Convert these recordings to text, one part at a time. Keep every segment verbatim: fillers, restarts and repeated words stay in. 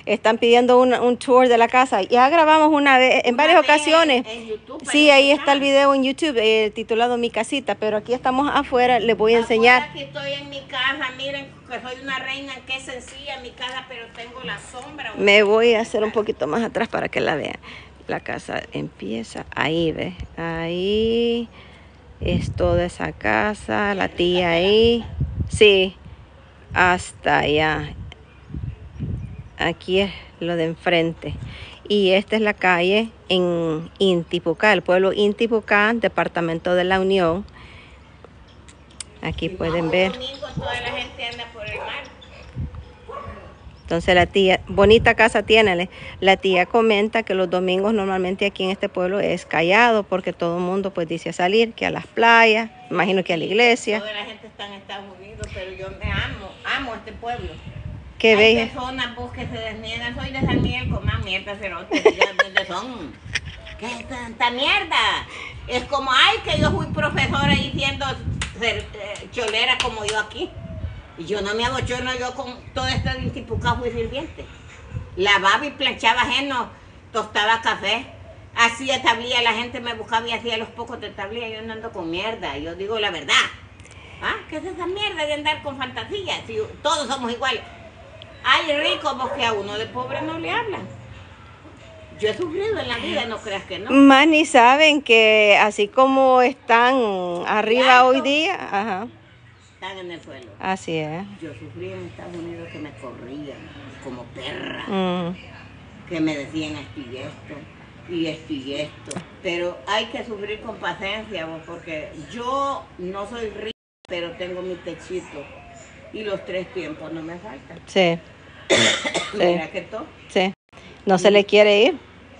están pidiendo un, un tour de la casa. Ya grabamos una vez, en Una varias vez ocasiones. en YouTube, Sí, ahí parece, está el ¿sabes? video en YouTube eh, titulado Mi Casita, pero aquí estamos afuera, les voy a enseñar. Ahora que estoy en mi casa, miren que soy una reina, qué sencilla mi casa, pero tengo la sombra. Me voy a hacer un poquito más atrás para que la vean. La casa empieza ahí, ¿ves? Ahí es toda esa casa, la tía ahí. Sí, hasta allá. Aquí es lo de enfrente. Y esta es la calle en Intipucá, el pueblo Intipucá, departamento de la Unión. Aquí pueden ver. Domingo toda la gente anda por el mar. Entonces la tía, bonita casa tiene. La tía comenta que los domingos normalmente aquí en este pueblo es callado porque todo el mundo pues dice a salir, que a las playas, imagino que a la iglesia. Toda la gente está en Estados Unidos, pero yo me amo, amo este pueblo. Qué Hay bella. personas pues, que se desniegan, soy de San Miguel, con más mierda, cerote, ¿de son? ¿Qué es tanta mierda? Es como, ay, que yo fui profesora y siendo eh, cholera como yo aquí. Y yo no me hago cholo, yo con todo esto de Intipucá fui sirviente. Lavaba y planchaba ajeno, tostaba café, hacía tablilla, la gente me buscaba y hacía los pocos de tablilla, yo no ando con mierda, yo digo la verdad. ¿Ah? ¿Qué es esa mierda de andar con fantasías? Si todos somos iguales. Hay ricos porque a uno de pobre no le hablan. Yo he sufrido en la vida, no creas que no. Más ni saben que así como están arriba Alto. hoy día, ajá, Están en el suelo. así es. Yo sufrí en Estados Unidos que me corrían como perra, Mm. que me decían esto y esto, y esto y esto. Pero hay que sufrir con paciencia, vos, porque yo no soy rica, pero tengo mi techito. Y los tres tiempos no me faltan. Sí, Mira que todo. sí. No se le quiere ir.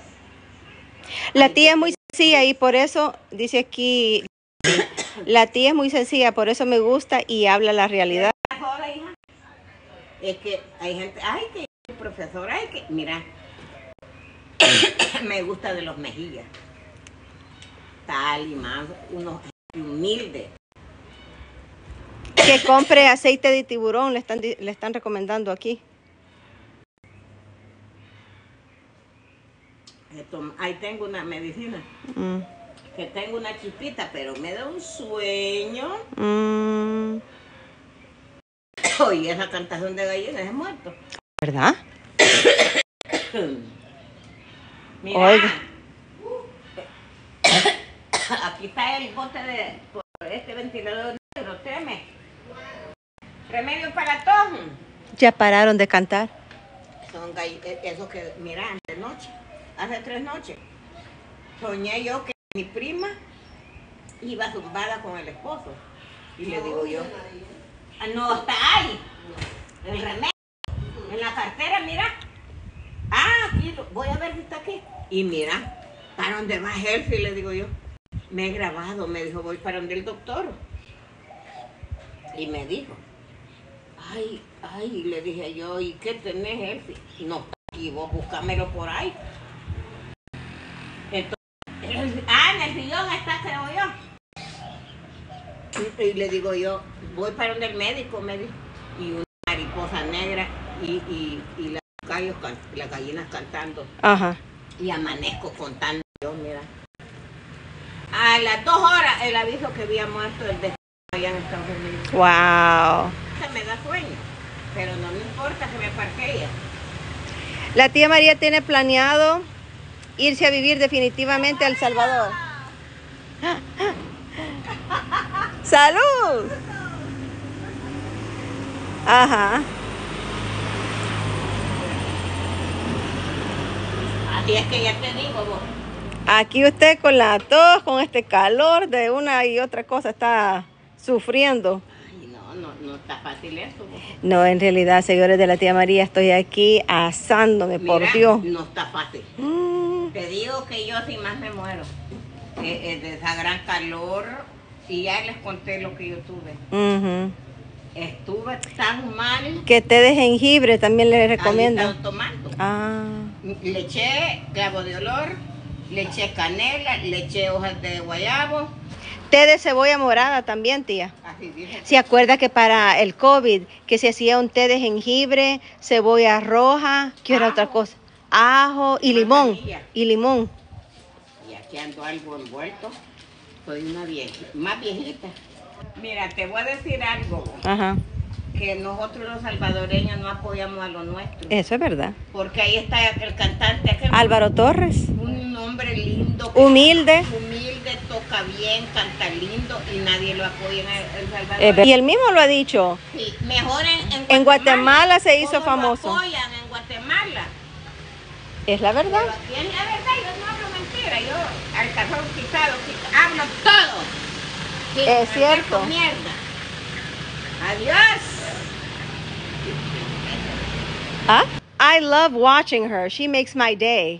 La tía es muy sencilla y por eso, dice aquí, la tía es muy sencilla, por eso me gusta y habla la realidad. Ahora, hija, es que hay gente, ay, que profesor, ay, que, mira, me gusta de los mejillas, tal y más, unos humildes. Que compre aceite de tiburón, le están, di- le están recomendando aquí. Esto- ahí tengo una medicina, Mm. que tengo una chispita, pero me da un sueño. Mm. Oye, esa cantación de gallinas es muerto. ¿Verdad? Mira, Oiga. aquí está el bote de por este ventilador negro, teme. Remedio para todo. Ya pararon de cantar. Son gall- esos que, mira, de noche, hace tres noches, soñé yo que mi prima iba zumbada con el esposo. Y le digo yo, "Ah, no, está ahí, el remedio, en la cartera, mira. Ah, aquí, lo- voy a ver si está aquí. Y mira, ¿para dónde va Herfi? Le digo yo. Me he grabado, me dijo, voy para donde el doctor. Y me dijo, ay, ay, le dije yo, ¿y qué tenés, Herfi? No, está aquí, vos búscamelo por ahí. Entonces, ah, en el sillón está, creo yo. Y, y le digo yo, voy para donde el médico, me dijo. Y una mariposa negra y, y, y las, gallos, can- las gallinas cantando. Ajá. Y amanezco contando yo, mira. A las dos horas el aviso que había muerto el de allá en Estados Unidos. Wow. Se me da sueño, pero no me importa que me parquee. La tía María tiene planeado irse a vivir definitivamente a El Salvador. ¡Salud! Ajá. Así es que ya te digo vos. Aquí usted con la tos, con este calor de una y otra cosa está sufriendo. Ay, no, no, no está fácil eso vos. No, en realidad, señores de la tía María, estoy aquí asándome, por Mira, Dios. no está fácil. Mm. Te digo que yo sin más me muero. Eh, eh, de esa gran calor. Y ya les conté lo que yo tuve. Ujú. Estuve tan mal. Que té de jengibre también le Ahí recomiendo. he estado tomando. Ah. Le eché clavo de olor, le eché canela, le eché hojas de guayabo. Té de cebolla morada también, tía. Así dice. ¿Se acuerda que para el COVID que se hacía un té de jengibre, cebolla roja, qué era Ajo. otra cosa? Ajo y limón. Manzanilla. Y limón. Y aquí ando algo envuelto. Soy una viejita, más viejita. Mira, te voy a decir algo. Ajá. Que nosotros los salvadoreños no apoyamos a lo nuestro. Eso es verdad. Porque ahí está el cantante, aquel Álvaro Torres. un hombre lindo, que- Humilde. humilde, toca bien, canta lindo y nadie lo apoya en El, El Salvador. Eh, y él mismo lo ha dicho. Sí, mejor en, en En Guatemala se hizo ¿Cómo famoso. Lo apoyan en Guatemala. Es la verdad. Pero aquí es la verdad, yo no hablo mentira, yo al cajón quitado, quitado, hablo todo. Sí, Es hablar cierto. con mierda. Adiós. ¿Ah? I love watching her. She makes my day.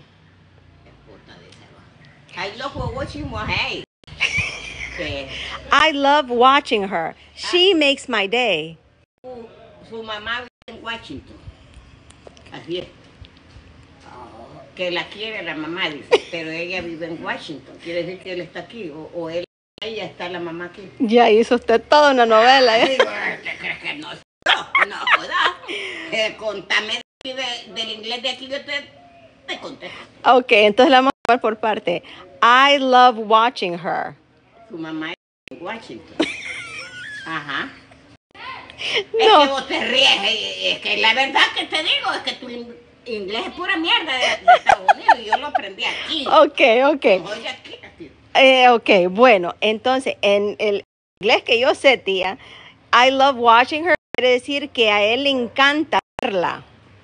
Ay, loco, watching more, hey. Que I love watching her. She makes my day. su, su mamá vive en Washington. Así es. Oh, que la quiere la mamá, dice, pero ella vive en Washington. Quiere decir que él está aquí, o, o él, ella está la mamá aquí. Ya hizo usted toda una novela. ¿eh? Digo, ¿qué crees que no? No, no, joda. Eh, contame de, de- del inglés de aquí, yo te, te contesto. Ok, entonces la vamos a ver por parte. I love watching her. Su mamá es en Washington. Ajá. Es que No. vos te ríes, eh, es que la verdad que te digo es que tu in- inglés es pura mierda de, de Estados Unidos y yo lo aprendí aquí. Ok, ok. Oye, aquí, aquí. Eh, ok, bueno, entonces en el inglés que yo sé, tía, I love watching her quiere decir que a él le encanta verla.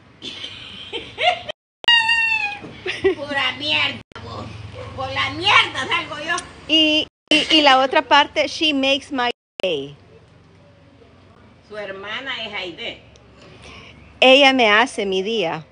Pura mierda, vos. Por la mierda salgo yo. Y, y, y la otra parte, she makes my day. Su hermana es Aide. Ella me hace mi día.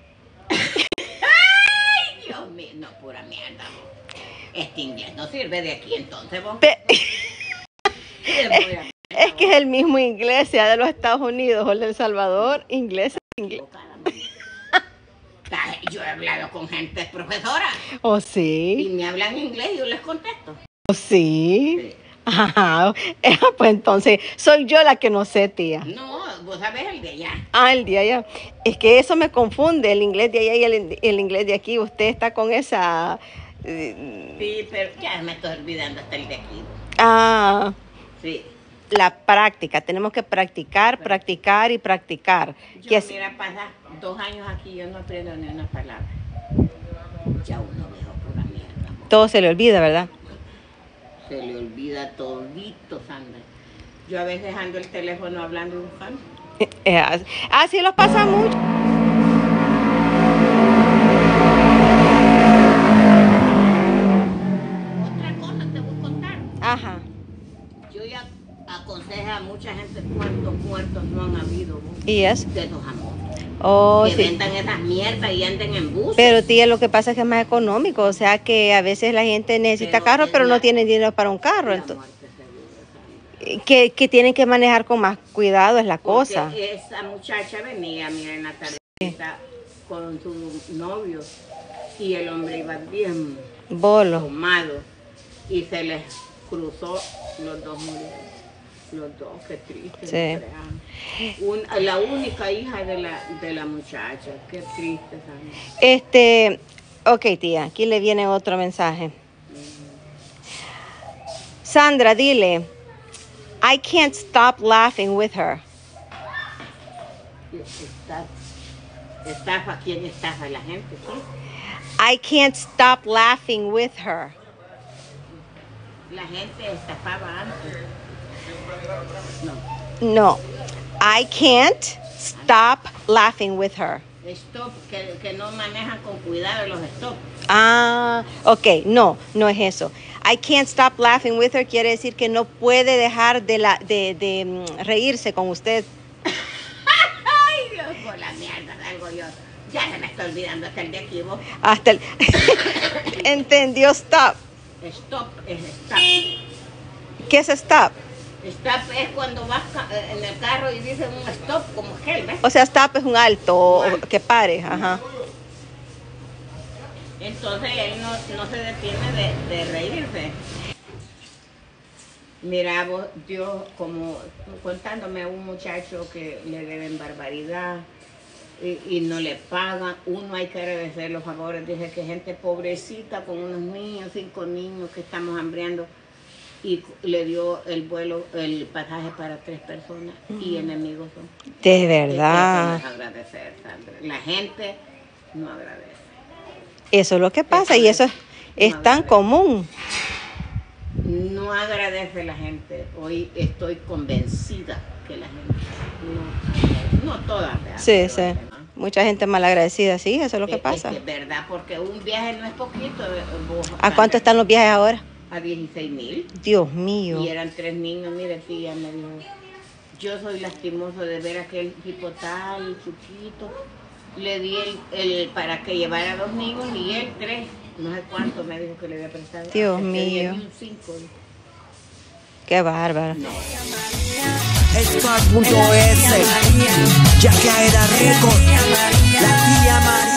Ay, Dios mío, no, pura mierda, vos. Este inglés no sirve de aquí entonces, vos. Pe- Es pura mierda, es que es el mismo inglés, sea de los Estados Unidos o el de El Salvador, inglés es inglés. equivocada, man. Ta- Yo he hablado con gente profesora ¿Oh y sí? me hablan inglés y yo les contesto. ¿Oh sí? Sí. Ajá. Eh, pues entonces, soy yo la que no sé, tía. No, vos sabés el de allá. Ah, el de allá. Es que eso me confunde, el inglés de allá y el, el inglés de aquí. Usted está con esa... eh, Sí, pero ya me estoy olvidando hasta el de aquí. ah, Sí. la práctica. Tenemos que practicar, practicar y practicar. Yo, Que es- mira, pasa dos años aquí yo no aprendo ni una palabra. Ya uno viejo pura mierda. Mo. todo se le olvida, ¿verdad? Se le olvida todito, Sandra. Yo a veces ando el teléfono hablando y buscando. Eh, eh, así los pasa mucho. Otra cosa te voy a contar. Ajá. Yo ya aconsejé a mucha gente cuántos muertos no han habido, vos, ¿Y eso? de esos amores. Oh, que sí. vendan esas mierdas y anden en bus. Pero tía, lo que pasa es que es más económico. O sea que a veces la gente necesita Pero carro, es pero no la- tiene dinero para un carro. La Entonces, muerte segura, Sandra. que, que tienen que manejar con más cuidado es la cosa. Porque esa muchacha venía, mira, en la tardecita con su novio y el hombre iba bien Bolo. tomado y se les cruzó, los dos murieron. Los dos, qué triste. Sí. no crean. Un- la única hija de la, de la muchacha, qué triste. Sandra. Este, ok tía, aquí le viene otro mensaje. Sandra, dile, I can't stop laughing with her. Está- Estafa, ¿quién estafa? La gente, ¿sí? I can't stop laughing with her. La gente estafaba antes. No. No, I can't stop laughing with her. Stop, que, que no manejan con cuidado los stop. Ah, ok, no, no es eso. I can't stop laughing with her quiere decir que no puede dejar de, la, de, de mm, reírse con usted. Ay, Dios, por la mierda, salgo yo. Ya se me está olvidando hasta el de aquí, vos. Hasta el... Entendió stop. Stop es stop. ¿Qué es stop? Stop es cuando vas ca- eh, en el carro y dicen un stop, como aquel, ¿ves? O sea, stop es un alto, o- Un alto. que pare, ajá. Entonces él no, no se detiene de, de reírse. Mira, vos, Dios, como contándome a un muchacho que le deben barbaridad y, y no le pagan, uno hay que agradecer los favores. Dije que gente pobrecita con unos niños, cinco niños que estamos hambriando, y le dio el vuelo, el pasaje para tres personas mm. y enemigos son. De verdad. Eso no es agradecer, Sandra. La gente no agradece. Eso es lo que pasa eso y eso es, no es tan común. No agradece la gente. Hoy estoy convencida que la gente no agradece. No todas, ¿verdad? Sí, sí. Demás. Mucha gente malagradecida, sí, eso es lo que es, pasa. Es que es verdad, porque un viaje no es poquito. Vos, ¿A cuánto están los viajes ahora? A dieciséis mil. Dios mío. Y eran tres niños, mire, tía, me dijo, yo soy lastimoso de ver a aquel tipo tal, chiquito. Le di el, el para que llevara dos niños y él tres. No sé cuánto me dijo que le había prestado. Dios mío. Un cinco. Qué bárbaro. No. Scar punto es, ya que era récord, la tía María.